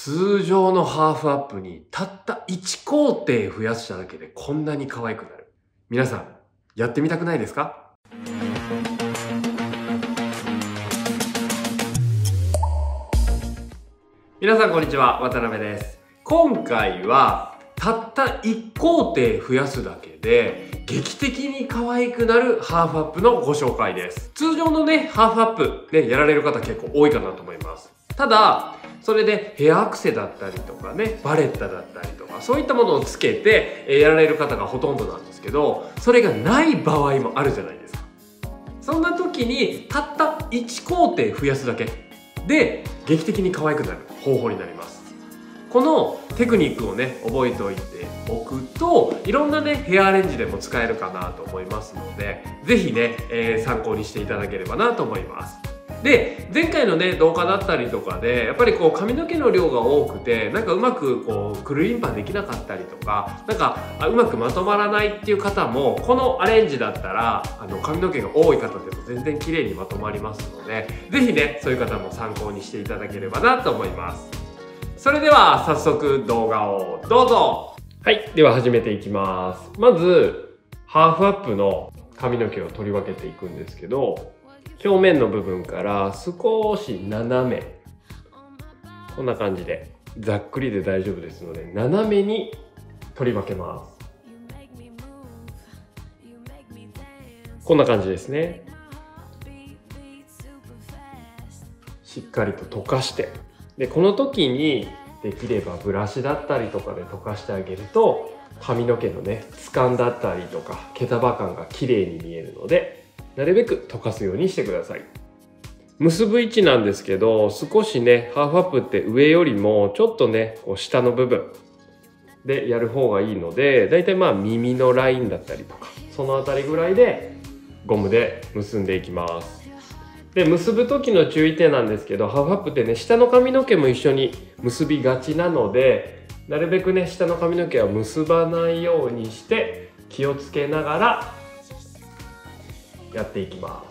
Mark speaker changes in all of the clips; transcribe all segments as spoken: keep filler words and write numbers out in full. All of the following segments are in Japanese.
Speaker 1: 通常のハーフアップにたったいち工程増やしただけでこんなに可愛くなる。皆さん、やってみたくないですか？皆さんこんにちは、渡辺です。今回はたったいち工程増やすだけで劇的に可愛くなるハーフアップのご紹介です。通常のね、ハーフアップね、やられる方結構多いかなと思います。ただ、それでヘアアクセだったりとかね、バレッタだったりとか、そういったものをつけてやられる方がほとんどなんですけど、それがない場合もあるじゃないですか。そんな時にたったいち工程増やすだけで劇的に可愛くなる方法になります。このテクニックをね、覚えておいておくと、いろんなね、ヘアアレンジでも使えるかなと思いますので、是非ね、えー、参考にしていただければなと思います。で、前回のね、動画だったりとかで、やっぱりこう髪の毛の量が多くて、なんかうまくこうくるりんぱできなかったりとか、なんかうまくまとまらないっていう方も、このアレンジだったら、あの髪の毛が多い方でも全然綺麗にまとまりますので、是非ね、そういう方も参考にしていただければなと思います。それでは早速動画をどうぞ。はい、では始めていきます。まずハーフアップの髪の毛を取り分けていくんですけど、表面の部分から少し斜め、こんな感じでざっくりで大丈夫ですので、斜めに取り分けます。こんな感じですね。しっかりと溶かして、でこの時にできればブラシだったりとかで溶かしてあげると、髪の毛のね、つかんだったりとか毛束感が綺麗に見えるので、なるべく溶かすようにしてください。結ぶ位置なんですけど、少しね、ハーフアップって上よりもちょっとね、こう下の部分でやる方がいいので、だいたいまあ耳のラインだったりとか、そのあたりぐらいでゴムで結んでいきます。で、結ぶ時の注意点なんですけど、ハーフアップってね、下の髪の毛も一緒に結びがちなので、なるべくね、下の髪の毛は結ばないようにして気をつけながらやっていきます。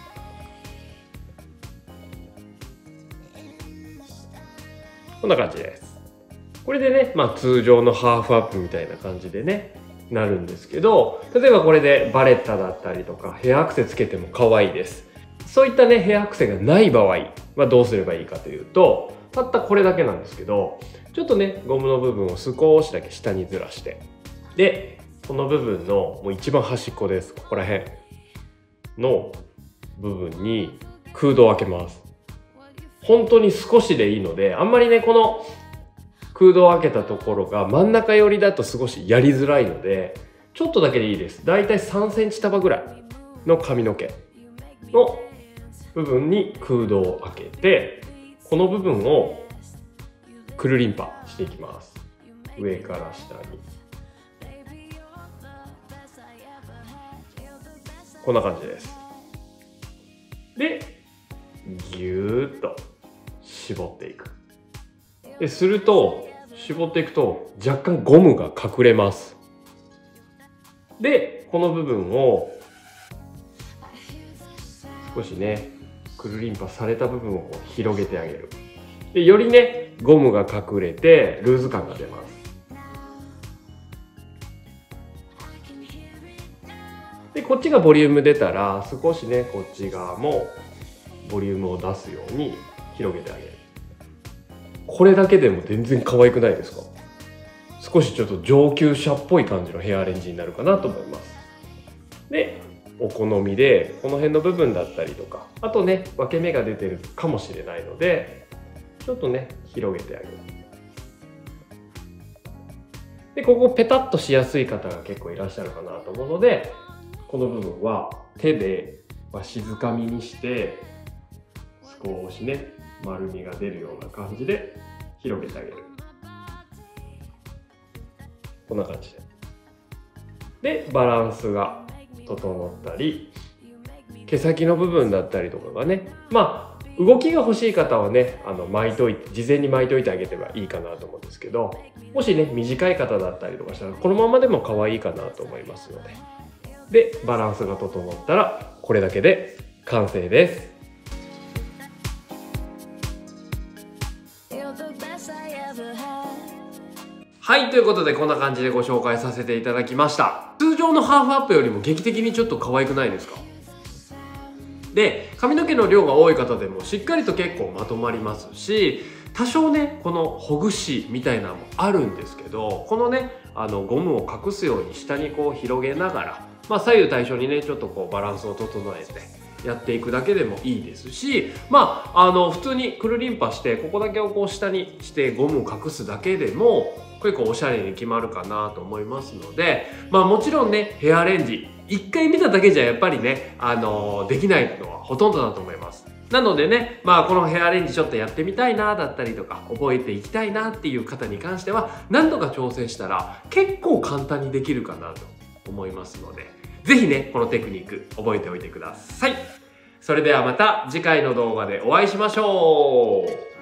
Speaker 1: こんな感じです。これでね、まあ通常のハーフアップみたいな感じでね、なるんですけど、例えばこれでバレッタだったりとかヘアアクセつけても可愛いです。そういったね、ヘアアクセがない場合はどうすればいいかというと、たったこれだけなんですけど、ちょっとね、ゴムの部分を少しだけ下にずらして、でこの部分のもう一番端っこです。ここら辺の部分に空洞を開けます。本当に少しでいいので、あんまりね、この空洞を開けたところが真ん中寄りだと少しやりづらいので、ちょっとだけでいいです。だいたいさんセンチ束ぐらいの髪の毛の部分に空洞を開けて、この部分をくるりんぱしていきます。上から下にこんな感じです。で、ぎゅーっと絞っていく。ですると、絞っていくと若干ゴムが隠れます。で、この部分を少しね、くるりんぱされた部分を広げてあげる。で、よりね、ゴムが隠れてルーズ感が出ます。で、こっちがボリューム出たら、少しね、こっち側もボリュームを出すように広げてあげる。これだけでも全然可愛くないですか？少しちょっと上級者っぽい感じのヘアアレンジになるかなと思います。で、お好みでこの辺の部分だったりとか、あとね、分け目が出てるかもしれないので、ちょっとね、広げてあげる。で、ここペタッとしやすい方が結構いらっしゃるかなと思うので、この部分は手でわしづかみにして少しね、丸みが出るような感じで広げてあげる。こんな感じで。で、バランスが整ったり、毛先の部分だったりとかがね、まあ動きが欲しい方はね、あの巻いといて、事前に巻いといてあげればいいかなと思うんですけど、もしね、短い方だったりとかしたらこのままでも可愛いかなと思いますので。で、バランスが整ったらこれだけで完成です。 はい、ということでこんな感じでご紹介させていただきました。通常のハーフアップよりも劇的にちょっと可愛くないですか？で、髪の毛の量が多い方でもしっかりと結構まとまりますし、多少ね、このほぐしみたいなのもあるんですけど、このね、あのゴムを隠すように下にこう広げながら、まあ左右対称にね、ちょっとこうバランスを整えて、やっていくだけでもいいですし、まあ、あの普通にくるりんぱしてここだけをこう下にしてゴムを隠すだけでも結構おしゃれに決まるかなと思いますので、まあもちろんね、ヘアアレンジ一回見ただけじゃやっぱりね、あのできないのはほとんどだと思います。なのでね、まあこのヘアアレンジちょっとやってみたいなだったりとか覚えていきたいなっていう方に関しては何度か挑戦したら結構簡単にできるかなと思いますので、ぜひね、このテクニック覚えておいてください。それではまた次回の動画でお会いしましょう。